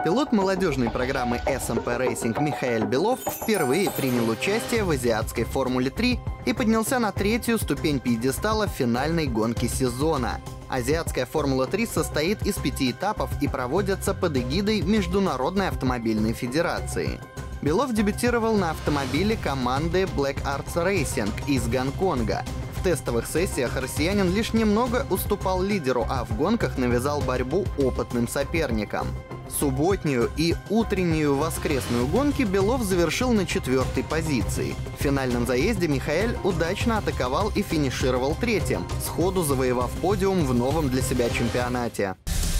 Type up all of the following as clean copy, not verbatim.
Пилот молодежной программы SMP Racing Михаэль Белов впервые принял участие в азиатской Формуле-3 и поднялся на третью ступень пьедестала финальной гонки сезона. Азиатская Формула-3 состоит из 5 этапов и проводится под эгидой Международной автомобильной федерации. Белов дебютировал на автомобиле команды Black Arts Racing из Гонконга. В тестовых сессиях россиянин лишь немного уступал лидеру, а в гонках навязал борьбу опытным соперникам. Субботнюю и утреннюю воскресную гонки Белов завершил на 4-й позиции. В финальном заезде Михаэль удачно атаковал и финишировал третьим, сходу завоевав подиум в новом для себя чемпионате.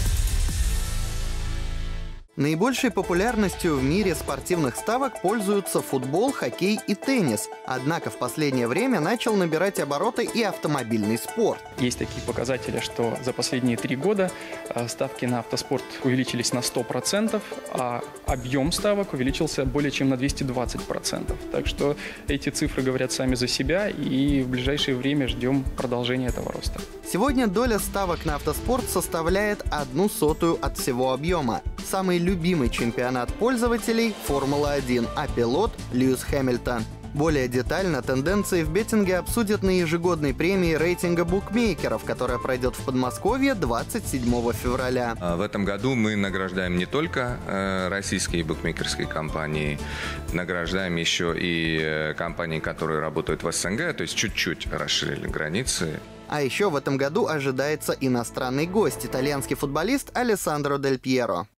Наибольшей популярностью в мире спортивных ставок пользуются футбол, хоккей и теннис. Однако в последнее время начал набирать обороты и автомобильный спорт. Есть такие показатели, что за последние 3 года ставки на автоспорт увеличились на 100%, а объем ставок увеличился более чем на 220%. Так что эти цифры говорят сами за себя, и в ближайшее время ждем продолжения этого роста. Сегодня доля ставок на автоспорт составляет 1/100 от всего объема. Самый любимый чемпионат пользователей – Формула-1, а пилот – Льюис Хэмилтон. Более детально тенденции в беттинге обсудят на ежегодной премии рейтинга букмекеров, которая пройдет в Подмосковье 27 февраля. В этом году мы награждаем не только российские букмекерские компании, награждаем еще и компании, которые работают в СНГ, то есть чуть-чуть расширили границы. А еще в этом году ожидается иностранный гость – итальянский футболист Алессандро Дель Пьеро.